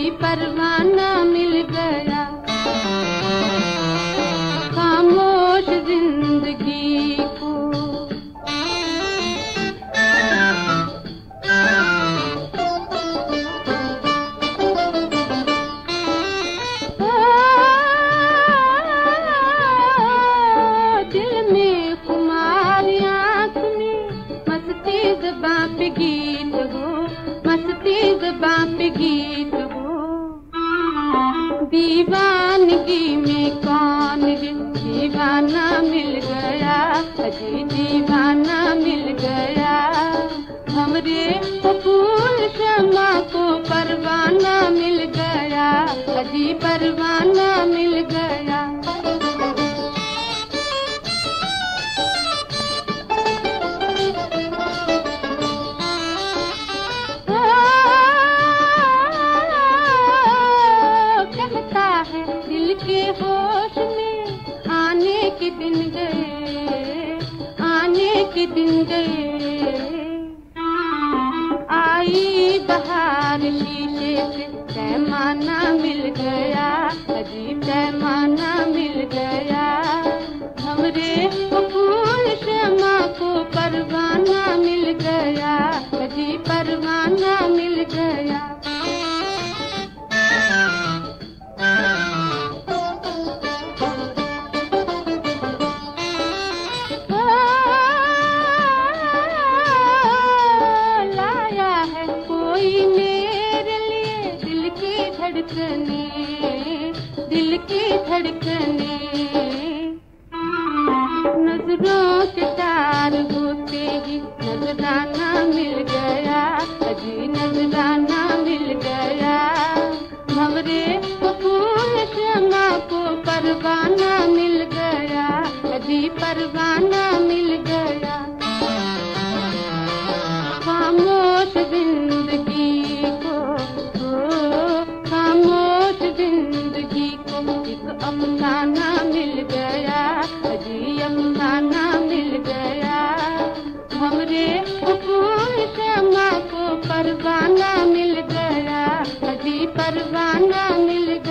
अजी परवाना मिल गया। खामोश जिंदगी को दिल में खुमारी आँख में मस्ती ज़बां पे गीत हो, मस्ती ज़बां पे गीत हो। दीवानगी में कौन है दीवाना मिल गया, अजी दीवाना मिल गया। हमरे फूल शमा को परवाना मिल गया, अजी परवाना मिल गया। दिल के होश में आने के दिन गए, आने के दिन गए। आई बहार शीशे से पैमाना मिल गया, अजीब पैमाना मिल गया। हमरे फूल शमा को परवाना मिल गया, अजीब परवाना मिल गया। दिल की धड़कने नजरों के तार होते ही नजराना मिल गया, अजी नजराना मिल गया। भंवरे फूल शमा को परवाना मिल गया, अजी परवाना मिल गया। खामोश जिंदगी को जिंदगी को एक अफसाना मिल गया, अजी अफसाना मिल गया। हमरे फूल शमा को परवाना मिल गया, अजी परवाना मिल गया।